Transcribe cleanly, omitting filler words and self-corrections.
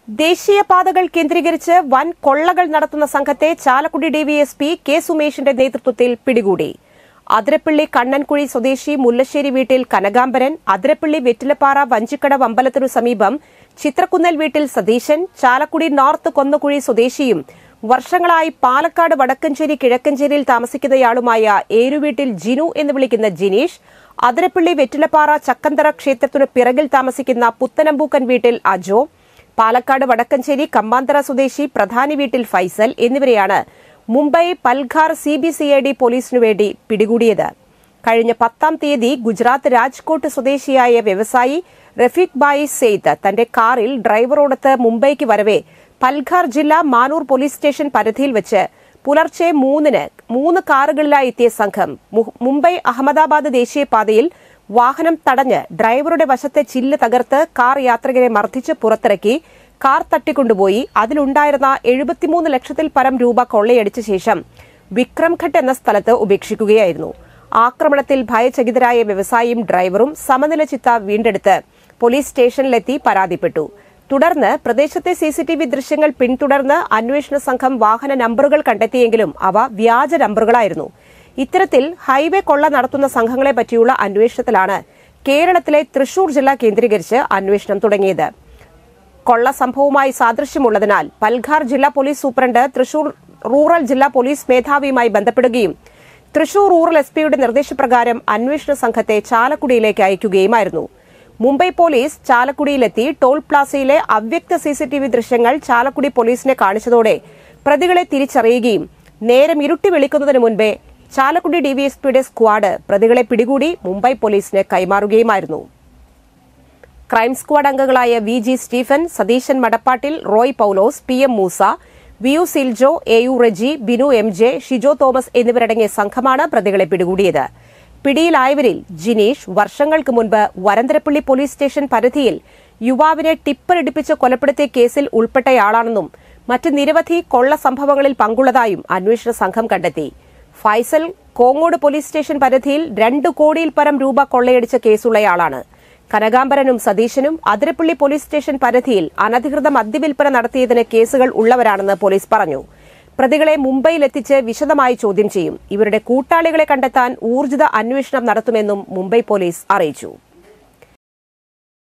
ദേശീയപാതകൾ കേന്ദ്രീകരിച്ച് വൻ കൊള്ളകൾ നടത്തുന്ന സംഘത്തെ ചാലക്കുടി ഡിവൈഎസ്പി കെ സുമേഷിന്റെ നേതൃത്വത്തിൽ പിടികൂടി. അതിരപ്പള്ളി കണ്ണൻകുഴി സ്വദേശി മുല്ലശ്ശേരി വീട്ടിൽ കനകാംബരൻ, അതിരപ്പള്ളി വെറ്റിലപ്പാറ വഞ്ചിക്കടവ് അമ്പലത്തിനു സമീപം ചിത്രക്കുന്നൽ വീട്ടിൽ സതീശൻ, ചാലക്കുടി നോർത്ത് കൊന്നക്കുഴി സ്വദേശിയും വർഷങ്ങളായി പാലക്കാട് വടക്കഞ്ചേരി കിഴക്കഞ്ചേരിയിൽ താമസിക്കുന്നയാളുമായ ഏരുവീട്ടിൽ ജിനു എന്ന് വിളിക്കുന്ന ജിനീഷ്, അതിരപ്പള്ളി വെറ്റിലപ്പാറ ചക്കന്തറ ക്ഷേത്രത്തിനു പിറകിൽ താമസിക്കുന്ന പുത്തനമ്പൂക്കൻ വീട്ടിൽ അജോ, പാലക്കാട് വടക്കഞ്ചേരി കമ്പാന്തറ സ്വദേശി പ്രധാനി വീട്ടിൽ ഫൈസൽ എന്നിവരെയാണ് മുംബൈ പൽഘാർ സിബിസിഐഡി പോലീസിനുവേണ്ടി പിടികൂടിയത്. കഴിഞ്ഞ 10-ാം തീയതി ഗുജറാത്ത് രാജ്കോട്ട് സ്വദേശിയായ വ്യവസായി റഫീഖ് ബായി സെയ്ദ് തന്റെ കാറിൽ ഡ്രൈവറോടൊത്ത് മുംബൈക്ക് വരവെ പൽഘാർ ജില്ലാ മാനൂർ പോലീസ് സ്റ്റേഷൻ പരിധിയിൽ വെച്ച് പുലർച്ചെ 3-ന് 3 കാറുകളിലായി എത്തിയ സംഘം മുംബൈ അഹമ്മദാബാദ് ദേശീയപാതയിൽ വാഹനം തടഞ്ഞ് ഡ്രൈവറുടെ വശത്തെ ചില്ല് തകർത്ത് കാർ യാത്രികരെ മർദ്ദിച്ച് പുറത്തിറക്കി കാർ തട്ടിക്കൊണ്ടുപോയി അതിലുണ്ടായിരുന്ന 73 ലക്ഷത്തിൽ പരം രൂപ കൊള്ളയടിച്ച ശേഷം വിക്രംഘട്ട് എന്ന സ്ഥലത്ത് ഉപേക്ഷിക്കുകയായിരുന്നു. ആക്രമണത്തിൽ ഭയചകിതരായ വ്യവസായിയും ഡ്രൈവറും സമനില ചിത്ത വീണ്ടെടുത്ത് പോലീസ് സ്റ്റേഷനിലെത്തി പരാതിപ്പെട്ടു. തുടർന്ന് പ്രദേശത്തെ സിസിടിവി ദൃശ്യങ്ങൾ പിന്തുടർന്ന് അന്വേഷണ സംഘം വാഹന നമ്പറുകൾ കണ്ടെത്തിയെങ്കിലും അവ വ്യാജ നമ്പറുകളായിരുന്നു. ഇത്തരത്തിൽ ഹൈവേ കൊള്ള നടത്തുന്ന സംഘങ്ങളെ പറ്റിയുള്ള അന്വേഷണത്തിലാണ് കേരളത്തിലെ തൃശൂർ ജില്ല കേന്ദ്രീകരിച്ച് അന്വേഷണം തുടങ്ങിയത്. കൊള്ള സംഭവവുമായി സാദൃശ്യമുള്ളതിനാൽ പൽഘാർ ജില്ലാ പോലീസ് സൂപ്രണ്ട് തൃശൂർ റൂറൽ ജില്ലാ പോലീസ് മേധാവിയുമായി ബന്ധപ്പെടുകയും തൃശൂർ റൂറൽ എസ്പിയുടെ നിർദ്ദേശപ്രകാരം അന്വേഷണ സംഘത്തെ ചാലക്കുടിയിലേക്ക് അയക്കുകയുമായിരുന്നു. മുംബൈ പോലീസ് ചാലക്കുടിയിലെത്തി ടോൾ പ്ലാസയിലെ അവ്യക്ത സിസിടിവി ദൃശ്യങ്ങൾ ചാലക്കുടി പോലീസിനെ കാണിച്ചതോടെ പ്രതികളെ തിരിച്ചറിയുകയും നേരം ഇരുട്ടി വെളിക്കുന്നതിന് മുൻപേ ചാലക്കുടി ഡിവൈഎസ്പിയുടെ സ്ക്വാഡ് പ്രതികളെ പിടികൂടി മുംബൈ പോലീസിന് കൈമാറുകയുമായിരുന്നു. ക്രൈം സ്ക്വാഡ് അംഗങ്ങളായ V G. Stephen, Satheesan Madappattil, Roy Paulose, P M. Moosa, V U. Siljo, A U. Reji, Binu M J, Shijo Thomas എന്നിവരടങ്ങിയ സംഘമാണ് പ്രതികളെ പിടികൂടിയത്. പിടിയിലായവരിൽ ജിനീഷ് വർഷങ്ങൾക്ക് മുൻപ് വരന്തരപ്പള്ളി പോലീസ് സ്റ്റേഷൻ പരിധിയിൽ യുവാവിനെ ടിപ്പറിടിപ്പിച്ച് കൊലപ്പെടുത്തിയ കേസിൽ ഉൾപ്പെട്ടയാളാണെന്നും മറ്റ് നിരവധി കൊള്ള സംഭവങ്ങളിൽ പങ്കുള്ളതായും അന്വേഷണ സംഘം കണ്ടെത്തി. ഫൈസൽ കോങ്ങോട് പോലീസ് സ്റ്റേഷൻ പരിധിയിൽ 2 കോടിയിൽ പരം രൂപ കൊള്ളയടിച്ച കേസുള്ളയാളാണ്. കനകാംബരനും സതീശനും അതിരപ്പള്ളി പോലീസ് സ്റ്റേഷൻ പരിധിയിൽ അനധികൃത മദ്യവിൽപ്പന നടത്തിയതിന് കേസുകൾ ഉള്ളവരാണെന്ന് പോലീസ് പറഞ്ഞു. പ്രതികളെ മുംബൈയിലെത്തിച്ച് വിശദമായി ചോദ്യം ചെയ്യും. ഇവരുടെ കൂട്ടാളികളെ കണ്ടെത്താൻ ഊർജിത അന്വേഷണം നടത്തുമെന്നും മുംബൈ പോലീസ് അറിയിച്ചു.